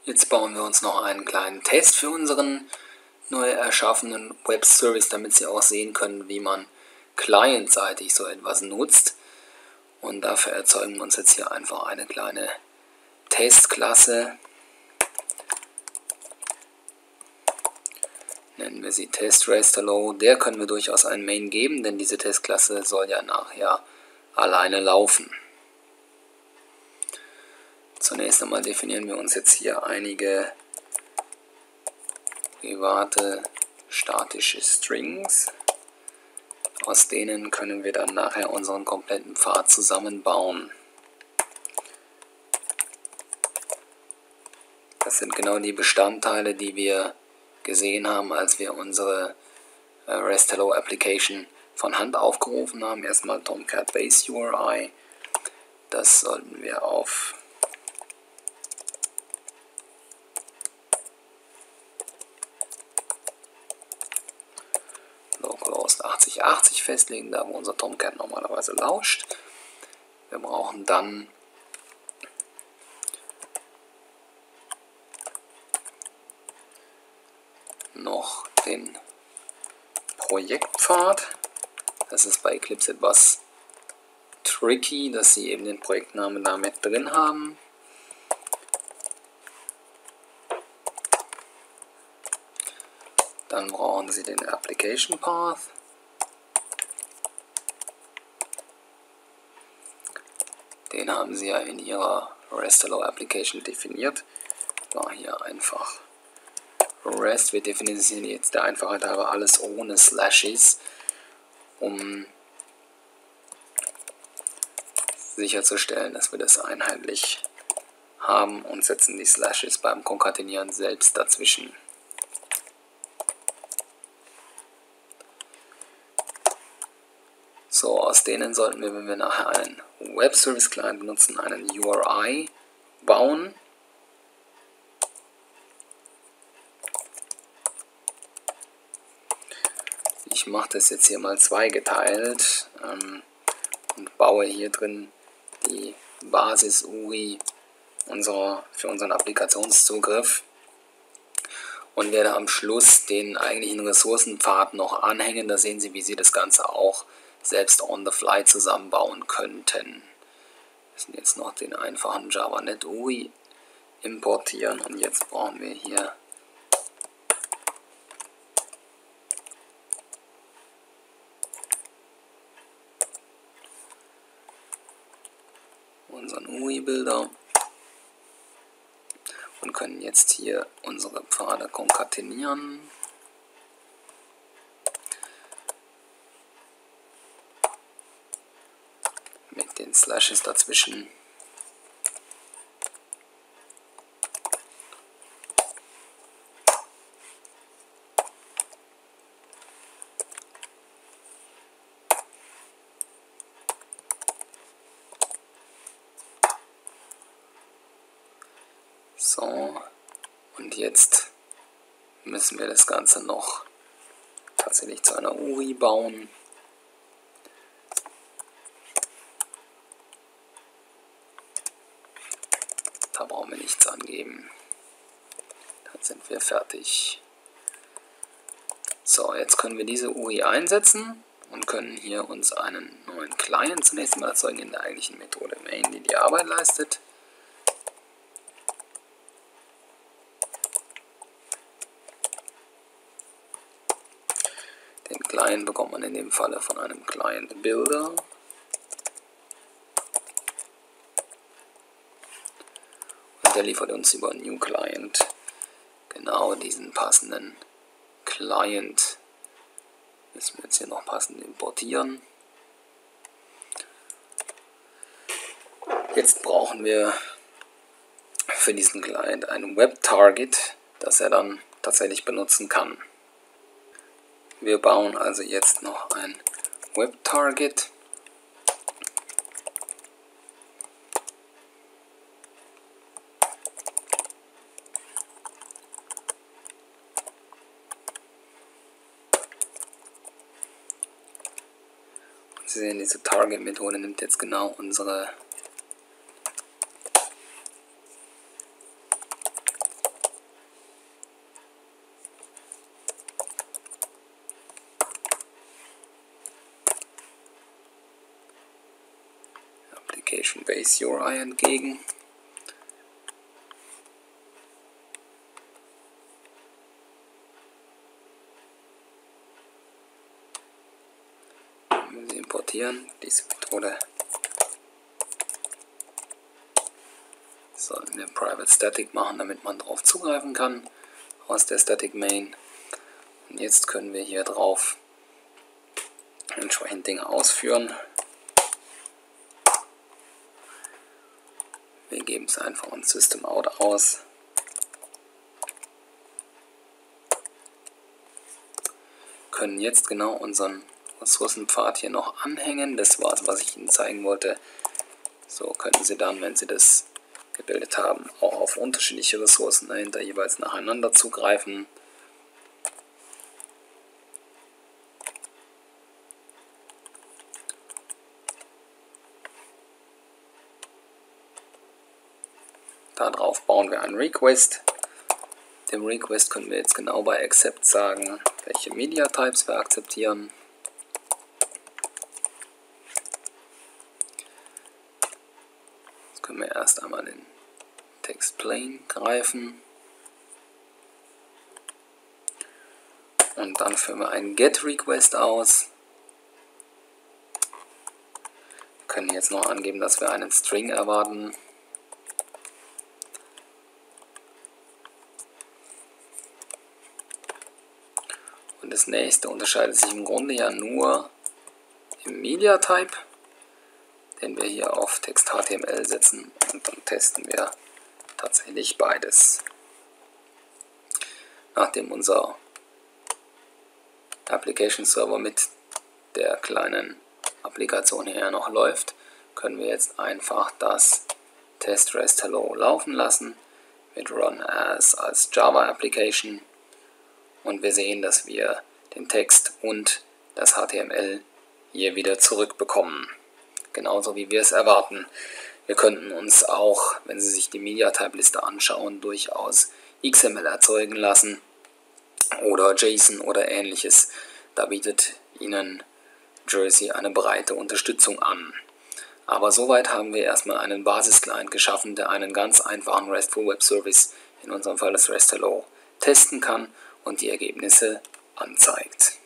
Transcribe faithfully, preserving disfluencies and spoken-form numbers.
Jetzt bauen wir uns noch einen kleinen Test für unseren neu erschaffenen Web-Service, damit Sie auch sehen können, wie man clientseitig so etwas nutzt. Und dafür erzeugen wir uns jetzt hier einfach eine kleine Testklasse. Nennen wir sie TestRaceToLow. Der können wir durchaus einen Main geben, denn diese Testklasse soll ja nachher alleine laufen. Zunächst einmal definieren wir uns jetzt hier einige private statische Strings. Aus denen können wir dann nachher unseren kompletten Pfad zusammenbauen. Das sind genau die Bestandteile, die wir gesehen haben, als wir unsere äh, REST-Hello Application von Hand aufgerufen haben. Erstmal Tomcat Base U R I. Das sollten wir auf localhost achtzig achtzig festlegen, da wo unser Tomcat normalerweise lauscht. Wir brauchen dann noch den Projektpfad. Das ist bei Eclipse etwas tricky, dass Sie eben den Projektnamen da mit drin haben. Dann brauchen Sie den Application Path. Den haben Sie ja in Ihrer REST-Hello Application definiert. War hier einfach REST. Wir definieren jetzt der Einfachheit halber alles ohne Slashes, um sicherzustellen, dass wir das einheitlich haben, und setzen die Slashes beim Konkatenieren selbst dazwischen. So, aus denen sollten wir, wenn wir nachher einen Web-Service-Client benutzen, einen U R I bauen. Ich mache das jetzt hier mal zweigeteilt ähm, und baue hier drin die Basis-U I unserer, für unseren Applikationszugriff und werde am Schluss den eigentlichen Ressourcenpfad noch anhängen. Da sehen Sie, wie Sie das Ganze auch selbst on the fly zusammenbauen könnten. Wir müssen jetzt noch den einfachen JavaNet U I importieren und jetzt brauchen wir hier unseren U I-Builder und können jetzt hier unsere Pfade konkatenieren. Mit den Slashes dazwischen. So, und jetzt müssen wir das Ganze noch tatsächlich zu einer U I bauen. Da brauchen wir nichts angeben. Dann sind wir fertig. So, jetzt können wir diese U I einsetzen und können hier uns einen neuen Client zunächst mal erzeugen in der eigentlichen Methode Main, die die Arbeit leistet. Den Client bekommt man in dem Falle von einem Client Builder. Und der liefert uns über New Client genau diesen passenden Client. Müssen wir jetzt hier noch passend importieren. Jetzt brauchen wir für diesen Client ein Web-Target, das er dann tatsächlich benutzen kann. Wir bauen also jetzt noch ein Web-Target. Sie sehen, diese Target-Methode nimmt jetzt genau unsere Application Base U I entgegen. Wenn wir sie importieren, diese Methode sollten wir Private Static machen, damit man darauf zugreifen kann aus der Static Main. Und jetzt können wir hier drauf entsprechend Dinge ausführen. Wir geben es einfach in System Out aus. Können jetzt genau unseren Ressourcenpfad hier noch anhängen. Das war es, was ich Ihnen zeigen wollte. So können Sie dann, wenn Sie das gebildet haben, auch auf unterschiedliche Ressourcen dahinter jeweils nacheinander zugreifen. Darauf bauen wir einen Request. Dem Request können wir jetzt genau bei Accept sagen, welche Media Types wir akzeptieren. Jetzt können wir erst einmal den Text Plain greifen. Und dann führen wir einen Get Request aus. Wir können jetzt noch angeben, dass wir einen String erwarten. Und das nächste unterscheidet sich im Grunde ja nur im Media Type, den wir hier auf Text H T M L setzen, und dann testen wir tatsächlich beides. Nachdem unser Application Server mit der kleinen Applikation hier noch läuft, können wir jetzt einfach das Test Rest Hello laufen lassen mit Run as als Java Application. Und wir sehen, dass wir den Text und das H T M L hier wieder zurückbekommen. Genauso wie wir es erwarten. Wir könnten uns auch, wenn Sie sich die Media-Type-Liste anschauen, durchaus X M L erzeugen lassen oder JSON oder ähnliches. Da bietet Ihnen Jersey eine breite Unterstützung an. Aber soweit haben wir erstmal einen Basis-Client geschaffen, der einen ganz einfachen RESTful Web Service, in unserem Fall das REST Hello, testen kann und die Ergebnisse anzeigt.